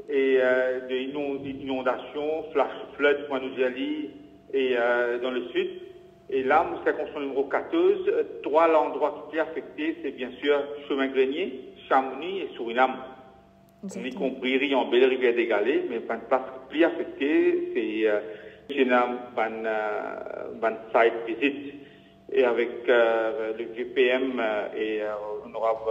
et d'inondations, flash flood, Manouziali et dans le sud. Et là, nous circonscription numéro 14, trois endroits qui sont affectés, c'est bien sûr Chemin-Grenier, Chamonix et Suriname. Y compris Riambelle, Rivière des Galets, mais pas de place plus affectée, c'est ban site visite. Et avec le VPM et l'honorable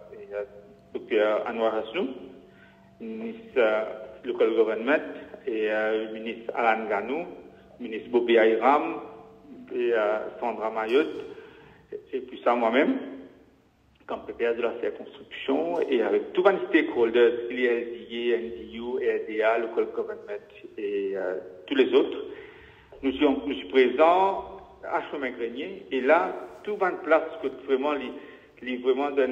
Dr Anwar Hasnou, ministre local government, et le ministre Alan Ganou, ministre Bobby Ayram, et Sandra Mayotte, et puis ça moi-même, comme PPS de la circonscription, et avec tous les stakeholders, LDA, NDU, RDA, local government et tous les autres. Nous sommes présents à Chemin-Grenier, et là, tout va en place que vraiment, vraiment dans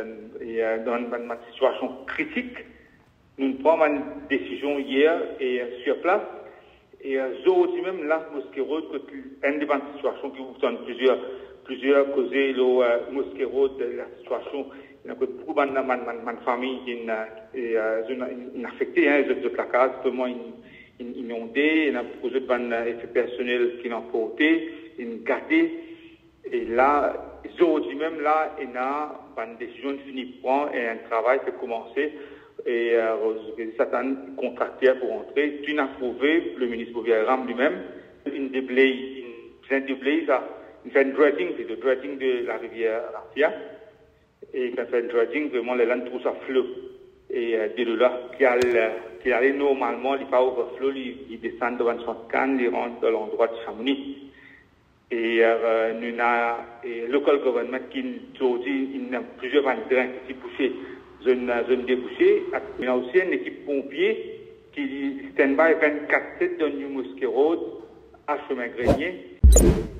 une situation critique. Nous prenons une décision hier et sur place. Et aujourd'hui même, là, Mosquero, une des situations qui vous donne plusieurs causes, le Mosquero de la situation, il y a beaucoup de familles qui sont affectées, hein, de la case, vraiment inondées, il y a beaucoup d'effets personnels qui n'ont pas été, ils gâtés. Et là, aujourd'hui même, là, il y a une décision finie prendre et un travail qui a commencé. Et certains contracteurs pour entrer, tu n'as prouvé, le ministre Bouvier-Ram lui-même, une fait un dredging, c'est le dredging de la rivière Rafia, et il fait un dredging, vraiment, les landes trouvent à flot. Et de là, qui allait normalement, il n'est pas overflow, il descend devant son canne, il rentre dans l'endroit de Chamonix. Et nous avons le local government qui aujourd'hui, il y a plusieurs terrains qui sont bouchés. Zone débouchée. Il y a aussi une équipe pompier qui stand-by 24/7 dans New Mosquero Road à Chemin-Grenier.